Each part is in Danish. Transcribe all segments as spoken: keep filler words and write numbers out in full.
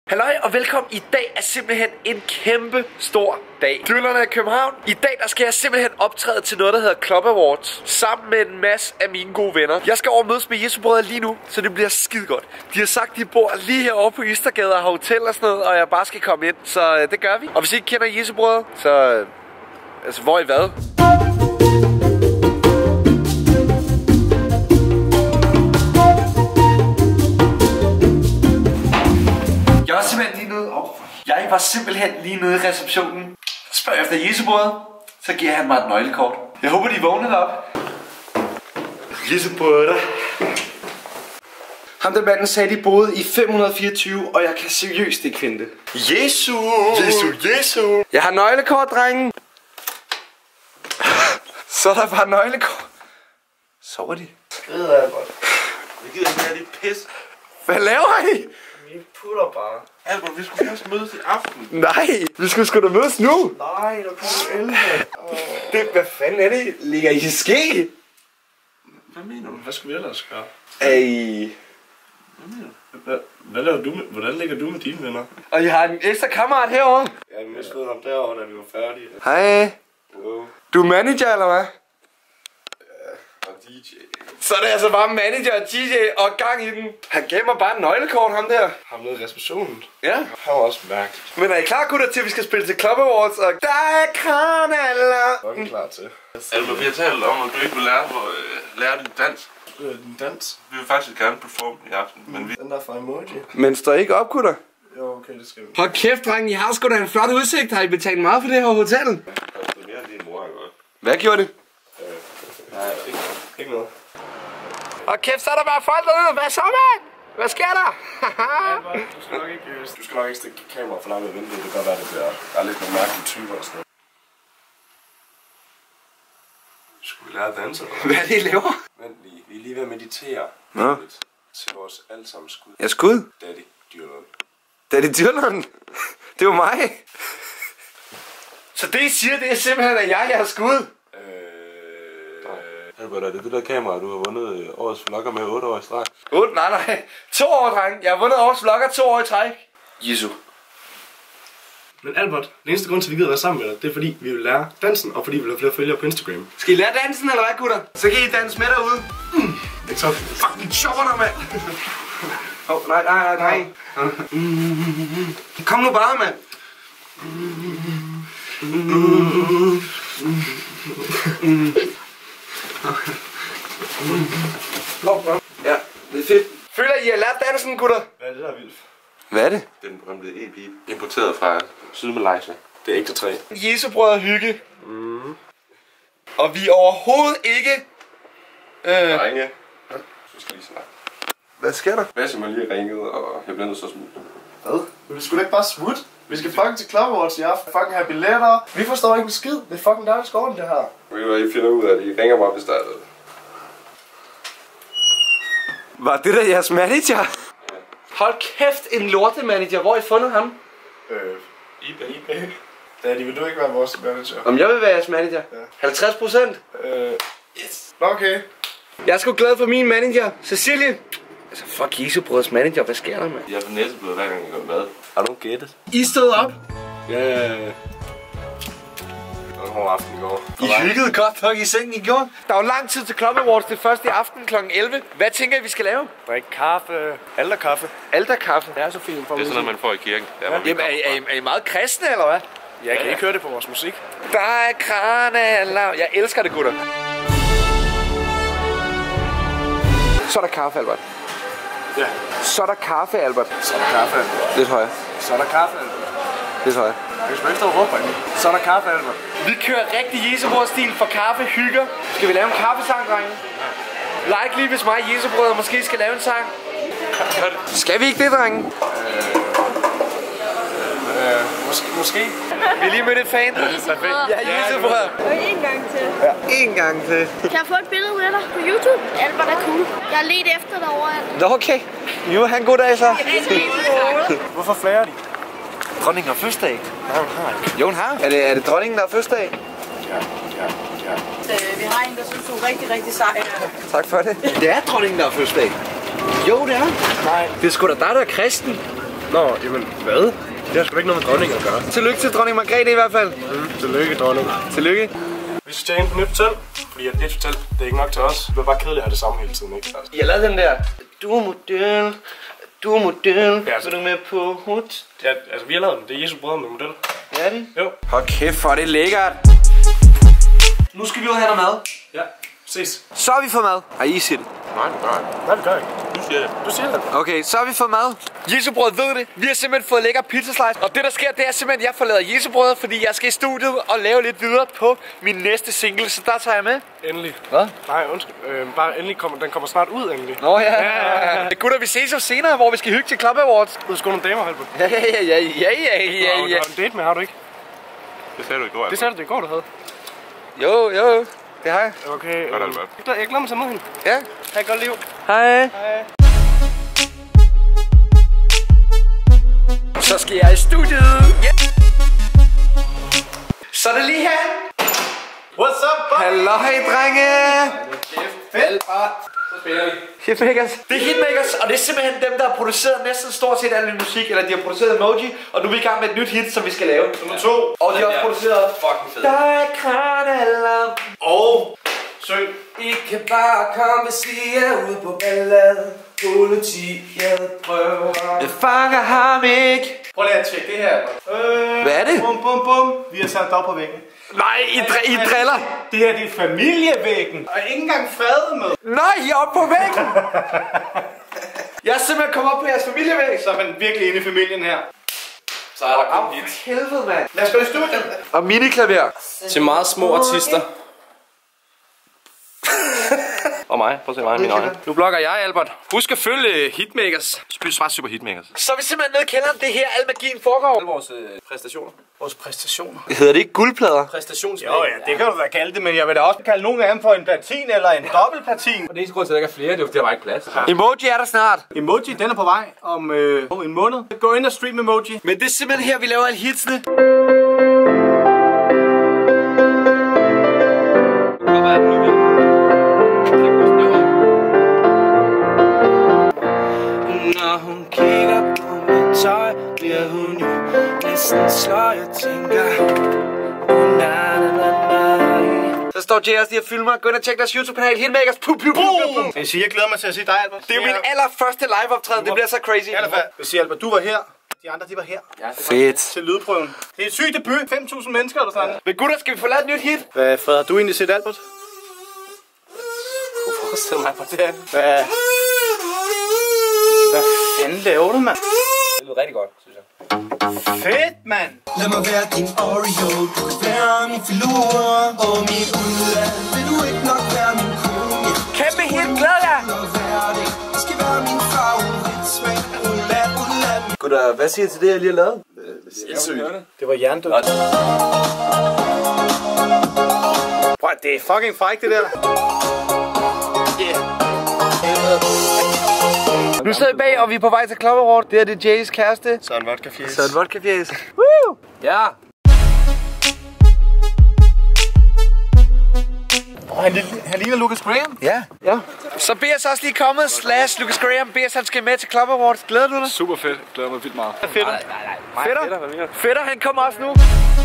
Halløj og velkommen. I dag er simpelthen en kæmpe stor dag. Døllerne er i København. I dag der skal jeg simpelthen optræde til noget, der hedder Club Awards. Sammen med en masse af mine gode venner. Jeg skal over mødes med Jesu brødre lige nu, så det bliver skide godt. De har sagt, de bor lige herovre på Istergade og har hotel og sådan noget, og jeg bare skal komme ind. Så øh, det gør vi. Og hvis I ikke kender Jesu brødre, så... Øh, altså, hvor er I hvad? Jeg var simpelthen lige nede oh, Jeg var simpelthen lige nede i receptionen. Spørg efter Jesu brødre, så giver han mig et nøglekort. Jeg håber, de er vågnet op. Jesu brødre. Ham der manden sagde, de boede i fem hundrede fireogtyve, og jeg kan seriøst ikke finde det. Jesu! Jesu, Jesu! Jeg har nøglekort, drengen. Så er der bare nøglekort. Sover de? Skrider jeg godt. Jeg gider ikke have dit pis. Hvad laver I? Vi putter bare. Albert, vi skulle først mødes i aften. Nej, vi skulle sgu da mødes nu. Nej, der kommer elleve. Oh. Det, hvad fanden er det? Ligger I i ske? Hvad mener du? Hvad skal vi ellers gøre? Ej. Hvad mener du? Hvad, hvad laver du med, hvordan ligger du med dine venner? Og jeg har en ekstra kammerat herovre. Jeg mistede ham derovre, da vi var færdige. Hej. Hello. Du er manager, eller hvad? Ja, og D J. Så er det altså bare manager og D J og gang i den. Han gav mig bare en nøglekort, ham der. Ham nede i receptionen. Ja. Han var også mærkeligt. Men er I klar, gutter, til at vi skal spille til Club Awards? Og der er kranaller. Hvor er vi klar til? Albert, vi har talt om, at du ikke vil lære, hvor, øh, lære din dans. Øh, din dans. Vi vil faktisk gerne performe i aften, men vi... Den der fra Emoji. Men står I ikke op, gutter? Jo, okay, det skal vi. Hold kæft, drenge. I har sgu da en flot udsigt. Har I betalt meget for det her hotel? Det koster mere end din mor, ikke godt? Hvad gjorde det? Øh, nej, ikke, ikke noget. Og kæft, så er der bare folk derude. Hvad så, mand? Hvad sker der? Albert, du skal nok ikke, du skal nok ikke stikke kameraet for langt ud af vinduet. Det kan godt være, det bliver... Der er lidt nogle mærkelige typer og sådan noget. Skulle vi lære at danse, eller Hvad er det, I laver? Vent lige, vi er lige ved at meditere. Nå. Lidt til vores allesammen skud. Jeg er skud. Daddy Dyrlund. Det er det Dyrlund. Det var mig. Så det I siger, det er simpelthen, at jeg, jeg har skud. Øh... Albert, er det det der kamera, du har vundet årets vlogger med otte år i streg? otte? Nej, nej. To år, dreng. Jeg har vundet årets vlogger to år i træk. Jesu. Men Albert, den eneste grund til, at vi gider være sammen med dig, det er fordi, vi vil lære dansen, og fordi vi vil have flere følgere på Instagram. Skal I lære dansen, eller hvad, gutter? Så kan I danse med derude. Mm. Ikke så? Fucking sjovt, mand. Åh, oh, nej, nej, nej, nej. Kom nu bare, mand. Ja, det er fedt. Føler I, at I har lært dansen, gutter? Hvad er det, der er vildt? Hvad er det? Den berømte E P, importeret fra Sydmalaysia. Det er ikke træ. Jesu brødre hygge. Mm. Og vi er overhovedet ikke... Øh... Drenge, så skal lige snakke. Hvad sker der? Hvad som er lige ringet, og jeg bliver nødt til at smutte. Hvad? Men vi skulle ikke bare smutte? Vi skal fucking til Club Awards i aften. Fucking have billetter. Vi forstår ikke en skid. Det er fucking der, der skal ordentligt det her. Ved du hvad, I finder ud af det? I ringer mig, hvis der er det. Var det der jeres manager? Hold kæft, en lortemanager. Hvor har I fundet ham? Øh... eBay. eBay. Daddy, vil du ikke være vores manager? Om jeg vil være jeres manager? Ja. halvtreds procent? Øh... Yes. Okay. Jeg er sgu glad for min manager, Cecilie. Altså, fuck Jesu brødres manager. Hvad sker der, mand? Jeg er for næseblod, hver gang jeg går mad. Har du gættet? I stod op. Ja, ja, ja. Det var en hård aften i går. I hyggede godt nok i sengen i går. Der er jo lang tid til Club Awards. Det er først i aften klokken elleve. Hvad tænker I, vi skal lave? Drik kaffe. Alterkaffe. Alterkaffe. Det er så fint for Det er sådan noget, man får i kirken. Der, ja. Jamen, er, I- er, I- er I meget kristne, eller hvad? Jeg kan ikke høre det på vores musik. Der er kranaller. Jeg elsker det, gutter. Så er der kaffe, Albert. Ja. Så er der kaffe, Albert. Så er der kaffe, Albert. Lidt højere. Så er der kaffe, Albert. Lidt højere. Jeg skal ikke stå og råbe på. Så er der kaffe, Albert. Vi kører rigtig Jesubrød-stil for kaffe hygger. Skal vi lave en kaffesang, drenge? Like lige, hvis mig og Jesubrød måske skal lave en sang. Skal vi ikke det, drenge? Øh, måske. måske. Vi har lige mødt et fan. Ja, Jesubrød. Og en gang til. Ja, en gang til. Kan jeg få et billede med dig på YouTube? Albert er cool. Jeg har let efter dig overalt. Nå, okay. Jo, han god dag så. Hvorfor flager de? Dronningen har fødselsdag. Nej, hun har ikke. Jo, hun har. Er det, er det dronningen, der har fødselsdag? Ja, ja, ja. Vi har en, der synes, du er rigtig, rigtig sej. Tak for det. Det er dronningen, der har fødselsdag. Jo, det er. Nej. Det er sgu da dig, der er kristen. Nå, jamen hvad? Det har sgu ikke noget med dronningen at gøre. Tillykke til dronning Margrethe i hvert fald. Mm, tillykke, dronning. Tillykke. Vi skal tage ind på nyt hotel, fordi at et hotel, det er ikke nok til os. Det er bare kedeligt at have det samme hele tiden, ikke? Altså. Jeg lavede den der. Du er model. Du er model. Ja, altså. Er du med på hud? Ja, altså vi har lavet den. Det er Jesu brødre med model. Ja, det? Jo. Hold kæft, for det er lækkert. Nu skal vi ud og have noget mad. Ja, ses. Så har vi fået mad. Har I set det? Nej, nej. Nej, det gør jeg ikke. Du siger det. Du siger det. Okay, så har vi fået mad. Jesubrød ved det. Vi har simpelthen fået lækker pizzaslice. Og det der sker, det er simpelthen, at jeg får lavet Jesubrød, fordi jeg skal i studiet og lave lidt videre på min næste single. Så der tager jeg med. Endelig. Hvad? Nej, undskyld. Øh, bare endelig kommer, den kommer snart ud, endelig. Nå ja. ja, ja. Gutter, vi ses jo senere, hvor vi skal hygge til Club Awards. Du skal nogle damer, Halbert. Ja, ja, ja, ja, ja, ja, ja, Du har en date med, har du ikke? Det sagde du i går, Det sagde du det i går, du havde. Jo, jo. Det har jeg. Okay. Godt, Øh, Albert. jeg glæder mig til at møde hende. Ja. Ha' et godt liv. Hej. Hej. Så skal jeg i studiet. Yeah. Så er det lige her. What's up, buddy? Halløj, drenge. Fedt. Så spiller vi. Hitmakers. Det er Hitmakers, og det er simpelthen dem, der har produceret næsten stort set al min musik. Eller de har produceret Emoji, og nu er vi i gang med et nyt hit, som vi skal lave. Nummer to. Og de har også produceret Fucking fed. Der er kranalarm. Og søg. I kan bare komme, hvis I er ude på ballade. Politiet prøver. Jeg fanger ham ikke. Prøv lige at tjekke det her. Øh, Hvad er det? Bum, bum, bum. Vi har sat det op på væggen. Nej, I, dr- I driller. Det her, det er familievæggen. Og ikke engang fred med. Nej, I er oppe på væggen. Jeg er simpelthen kommet op på jeres familievæg. Så er man virkelig inde i familien her. Så er der Au, kun dit. for helvede, mand. Lad os gå i studiet. Og miniklaver. Til meget små artister. Og mig. Prøv at se mig i mine øjne. Nu blogger jeg, Albert. Husk at følge Hitmakers. Spil bare Super Hitmakers. Så er vi simpelthen nede i kælderen. Det er her, al magien foregår. Alle vores øh, præstationer. Vores præstationer. Hedder det ikke guldplader? Præstationsvæg. Jo ja, det kan du da kalde det, men jeg vil da også kalde nogen af dem for en platin eller en dobbeltplatin. Og det er grund til, at der ikke er flere. Det er jo fordi, der var ikke plads. Emoji er der snart. Emoji, den er på vej om øh, en måned. Gå ind og stream Emoji. Men det er simpelthen her, vi laver alle hitsene. Når hun kigger på mit tøj, bliver hun jo næsten sløj og tænker oh, na, na, na, na. Så står J S lige og filmer. Gå ind og tjek deres YouTube-kanal. Hitmakers. Puh, puh, puh, puh. Jeg siger, jeg glæder mig til at se dig, Albert. Det er jo min allerførste live-optræden. Det bliver så crazy. Jeg siger, Albert, du var her. De andre, de var her. Fedt. Til lydprøven. Det er et sygt debut. fem tusind mennesker, eller sådan. Men gutter, skal vi få lavet et nyt hit? Hvad, Fred, har du egentlig set Albert? Du forestiller mig på det her. Hvad? Hvad fanden laver du, mand? Det lyder rigtig godt, synes jeg. Fedt, mand! Lad mig være din Oreo, du kan være min filur og min udland. Vil du ikke nok være min konge? Kæmpe hit, glæd jer! Det skal være min favoritsmag. Udland, udland. Gutter, hvad siger I til det, jeg lige har lavet? Det var hjernedød. Prøv, det er fucking frækt, det der. Nu sidder vi bag, og vi er på vej til Club Award. Det er det Jays kæreste. Så en vodka fjæs. Så en vodka fjæs. Woo! Ja. Oh, han, han ligner Lucas Graham. Ja. Ja. Så B S er også lige kommet, slash Lucas Graham. B S han skal med til Club Awards. Glæder du dig? Super fedt. Glæder mig vildt meget. Fedter. Fedter. Fedter, han kommer også nu.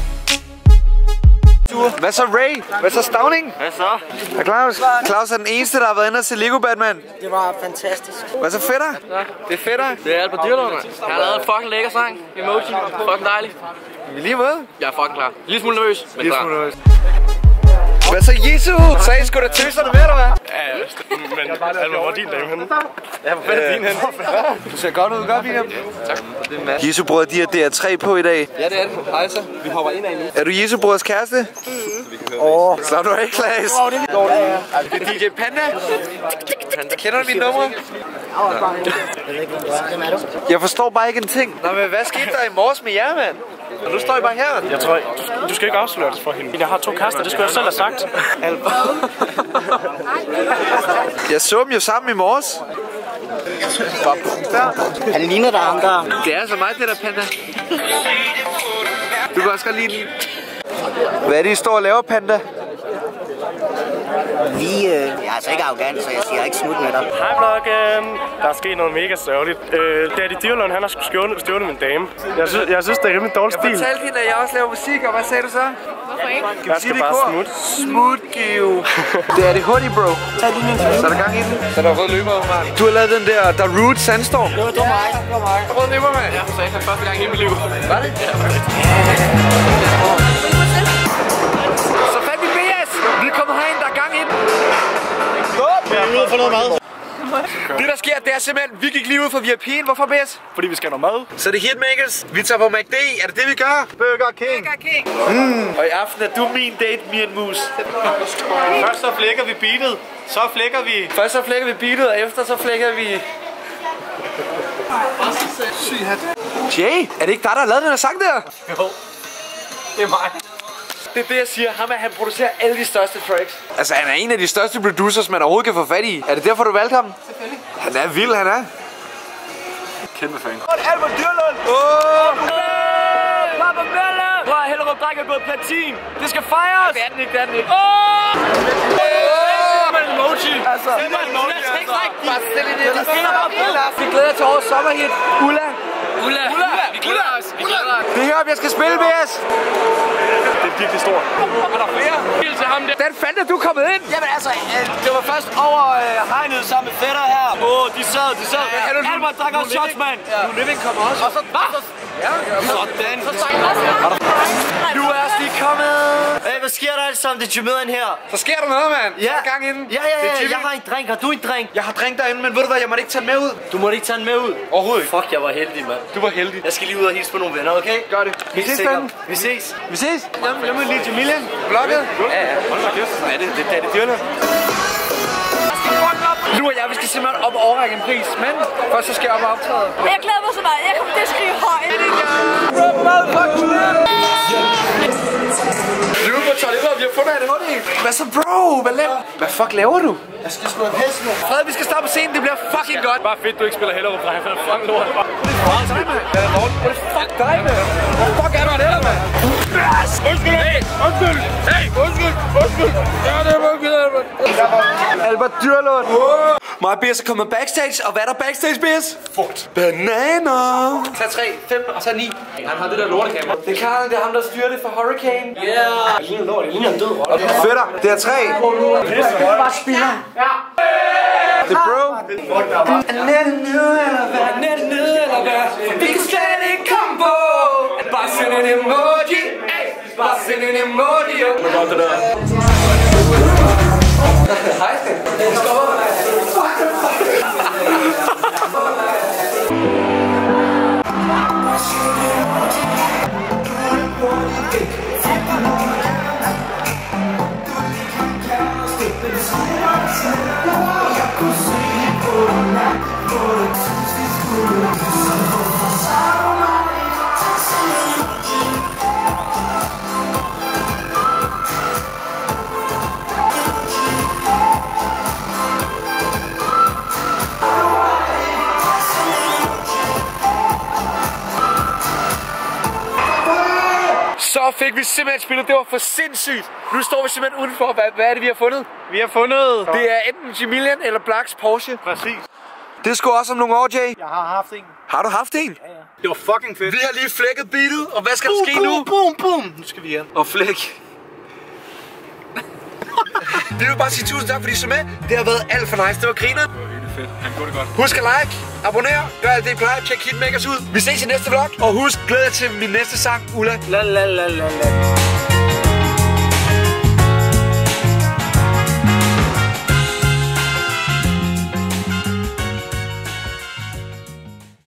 Hvad så Ray? Hvad så Stavning? Hvad så? Og Claus? Claus er den eneste, der har været inde og se Lego Batman. Det var fantastisk. Hvad så Fedter? Det er Fedter. Det er Albert Dyrlund, mand. Jeg har lavet en fucking lækker sang. Emoji. Fucking dejlig. Vi er lige med. Jeg er fucking klar. Lille smule nervøs, men klar. Hvad så Jesu? Så I skulle da tøserne med, eller hvad? Ja, ja. Men Albert, hvor er din dame henne? Ja, hvor fanden er din henne? Du ser godt ud, godt William. Tak. Jesu brød, de har D R tre på i dag. Ja, det er det. Hej så. Vi hopper ind af nu. Er du Jesu brødres kæreste? Åh, oh. Slap du af, Klaas. Det er D J Panda. Kender du mine numre? Jeg forstår bare ikke en ting. Nå, men hvad skete der i morges med jer, mand? Og nu står I bare her. Jeg tror, du, du skal ikke afsløre det for hende. Jeg har to kærester, det skulle jeg selv have sagt. Jeg så dem jo sammen i morges. Han ligner der ham der. Det er altså mig, det der Panda. Du kan også godt lide den. Hvad er det, I står og laver, Panda? Vi øh, jeg er altså ikke arrogant, så jeg siger ikke smut med dig. Hej vlog, øh, der er sket noget mega sørgeligt. Øh, Daddy Dyrlund, han har stjålet, stjålet min dame. Jeg synes, jeg synes, det er rimelig dårlig stil. Jeg fortalte hende, at jeg også laver musik, og hvad sagde du så? Hvorfor ikke? Jeg skal bare smut. Smut, give. Det er det hurtigt, bro. Tag din min. Så er der gang i den. Så er der rød løber, mand. Du har lavet den der, der Root Sandstorm. Det var det var mig. Det var mig. Rød løber, mand. Jeg sagde det første gang i hele mit liv. Var det? Så fandt vi B S. Vi er kommet herind, der er gang i den. Jeg er ude for noget mad. Det der sker, det er simpelthen, vi gik lige ud fra V I P'en. Hvorfor B S? Fordi vi skal have noget mad. Så det er Hitmakers. Vi tager på McD. Er det det, vi gør? Burger King. Burger King. Mm. Og i aften er du min date, Mian Mus. Først så flækker vi beatet. Så flækker vi... Først så flækker vi beatet, og efter så flækker vi... Syg hat. Jay, er det ikke dig, der har lavet den her sang der? Jo, det er mig. Det er det, jeg siger. Ham er, han producerer alle de største tracks. Altså, han er en af de største producers, man overhovedet kan få fat i. Er det derfor, du valgte ham? Selvfølgelig. Han er vild, han er. Kæmpe fan. Albert Dyrlund! Åh! Papa Mølle! Prøv at Hellerup Dreng er gået platin. Det skal fejres! Det er den ikke, det er den ikke. Åh! Det er en emoji. Altså, det er en emoji, altså. Bare stille det. Vi glæder til årets sommerhit. Ulla. Ulla! Ulla! Vi glæder os! Vi glæder os! Det er her, jeg skal spille, B S. Det er virkelig stort. Er der flere? Helt til ham der. Den fandt at du er kommet ind. Jamen altså, øh, det var først over øh, hegnet sammen med fætter her. Åh, oh, de sad, de sad. Ja, ja, Albert drak også shots, mand. Du Living kommer også. Og så... Hvad? Ja, Sådan. du er også lige kommet. Hey, hvad sker der alt sammen? Det er Jamaican her. Så sker der noget, mand. Ja. Så er gang inden. Ja, ja, ja. Jeg har en drink. Har du en drink? Jeg har drink derinde, men ved du hvad, jeg måtte ikke tage den med ud. Du måtte ikke tage den med ud. Overhovedet ikke. Fuck, jeg var heldig, mand. Du var heldig. Jeg skal lige ud og hilse på nogle venner, okay? Gør det. Vi Helt ses, sikkert. ven. Vi ses. Vi ses. Jamen, jeg må lige til Milan. Vlogget. Ja, ja. Hold da kæft. Ja, det, det, det er det dyrene. Nu og jeg, vi skal simpelthen op og overrække en pris, men først så skal jeg op og optræde. Jeg glæder mig så meget. Jeg kommer til at skrive højt. Vi er ude på toilettet, og vi har fundet af det hurtigt. Hvad så, bro? Hvad laver Hvad fuck laver du? Jeg skal sgu have pels nu. Fred, vi skal starte på scenen. Det bliver fucking godt. Bare fedt, du ikke spiller Hellerup Dreng. Han er fucking lort. Hvad er det fuck dig, mand? Hvor fuck er du der, mand? Undskyld! Hey! Undskyld! Hey! Undskyld! Undskyld! Ja, det er meget Albert. Albert Dyrlund. Mig og B S er kommet backstage, og hvad er der backstage, B S? Fort. Bananer. Tag tre, fem, tag ni. Han har det der lortekamera. Det er Karl, det er ham, der styrer det for Hurricane. Yeah! Det ligner lort. Det ligner en død rotte. Fætter, det er tre. Bare spiller. Ja. Det er bro. Er nettet nede eller hvad? Er nettet nede eller hvad? Vi kan slet ikke komme på. Bare send en emoji. Ey, bare send en emoji. Det er godt, det der. Hej. Det stopper. Så fik vi simpelthen spillet. Det var for sindssygt. Nu står vi simpelthen udenfor. Hvad, hvad er det, vi har fundet? Vi har fundet... Det er enten Jamilian eller Blacks Porsche. Præcis. Det er sgu også om nogle år, Jay. Jeg har haft en. Har du haft en? Ja, ja. Det var fucking fedt. Vi har lige flækket beatet, og hvad skal der ske nu? Boom, boom. Nu skal vi hjem. Og flæk. Vi vil bare sige tusind tak, fordi I så med. Det har været alt for nice. Det var griner. Det var virkelig fedt. Han gjorde det godt. Husk at like, abonner, gør alt det I plejer. Tjek Hitmakers ud. Vi ses i næste vlog. Og husk, glæd jer til min næste sang, Ulla. La la la la la.